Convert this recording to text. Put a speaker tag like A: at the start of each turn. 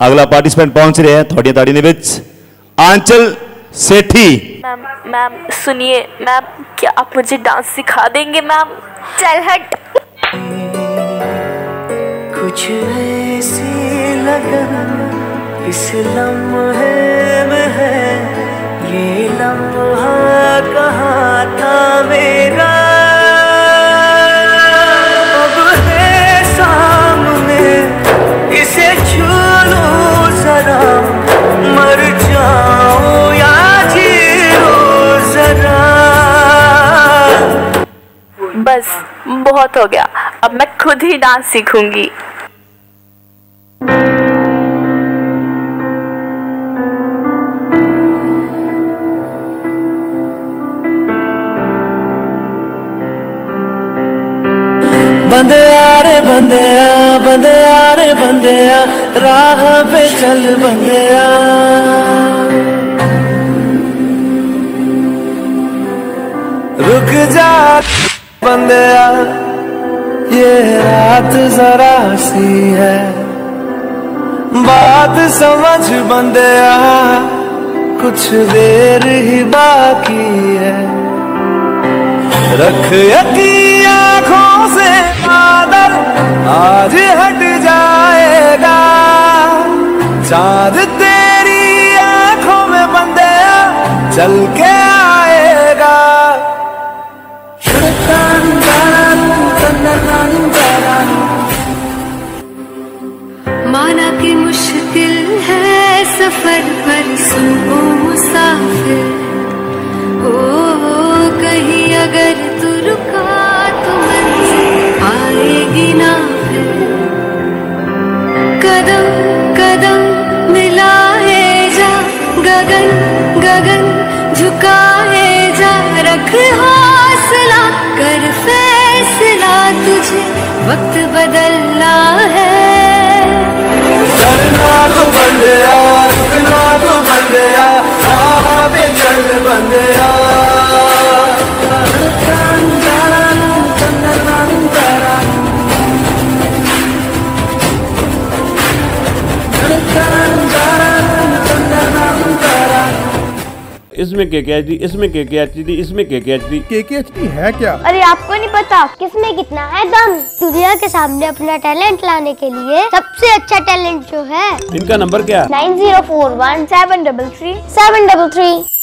A: अगला पार्टिसिपेंट पहुंच रहे हैं थोड़ी ताड़ी ने विच आंचल सेठी।
B: मैम सुनिए मैम, क्या आप मुझे डांस सिखा देंगे मैम? चल हट।
C: कुछ ऐसी लगन इस लम्हे में है, ये लम्हा कहाँ था मेरा, अब है सामने इसे छू लूं जरा, मर जाऊं या जी लूं जरा।
B: बस बहुत हो गया, अब मैं खुद ही डांस सीखूंगी।
C: बंदिया रे बंदिया, बंदिया रे बंदिया, राह पे चल बंदिया। रुक जा बंदिया, ये रात जरा सी है, बात समझ बंदिया, कुछ देर ही बाकी है। रख यकीन आँखों से बादल आज हट जाएगा, चाँद तेरी आँखों में बंदिया चल के आएगा।
D: माना कि मुश्किल है सफर पर सुनो मुसाफिर, ओ कहीं अगर तू रुका तो मंजिल आएगी ना फिर। कदम कदम मिलाए जा, गगन गगन झुकाए जा, रख हौसला कर फैसला, तुझे वक्त बदलना है।
C: चलना तो बंदिया, रुकना तो बंदिया, राह पे चल बंदिया।
E: इसमें KKHD, इसमें KKHD, इसमें KKHD।
F: KKHD है क्या?
G: अरे आपको नहीं पता किसमें कितना है दम। दुनिया के सामने अपना टैलेंट लाने के लिए सबसे अच्छा टैलेंट जो है,
E: इनका नंबर क्या?
G: 9041 733 733।